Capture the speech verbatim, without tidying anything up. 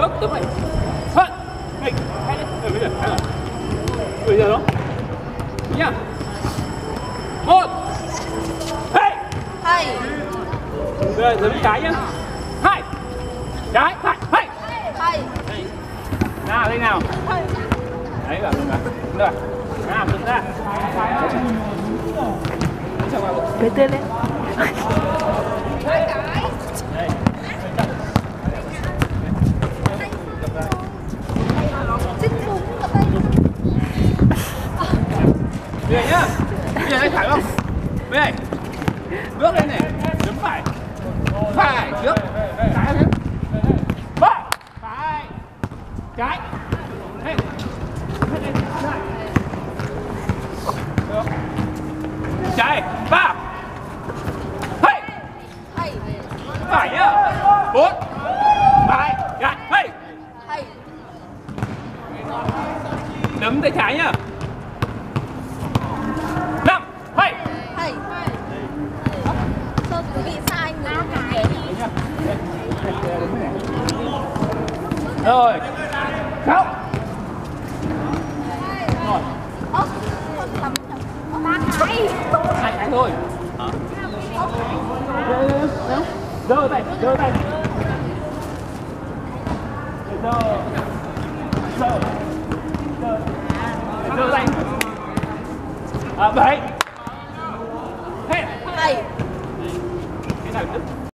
trước đúng rồi. Hết. Mình hay đấy. Bây giờ hay rồi. Bây giờ đó. Nha. Một. Hai. Hai. Rồi giữ trái nhá. Hai. Trái. Hai. Hai. Hai. Nào đây nào. Đấy rồi, được rồi. Nào, đứng ra. Để tên lên. Đây. Về nhá. Bây giờ đây phải không? Về này. Bước lên này. Đứng phải. Phải trước. Trái trước. Ba. Phải. Trái. Hey. Được. Trái. Ba. Hey. Hai. Phải nhá. Bốn. Phải. Trái. Hey. Hai. Đấm tay trái nhá. Năm. Hey. Hai. Sao bị sai người cái Rồi. Sáu. Rồi. ốc con tắm ba cái Hai cái thôi. Hả? Giơ tay, giơ tay. Giơ. Giơ. Giơ. Giơ tay. À bảy. Hết. hai.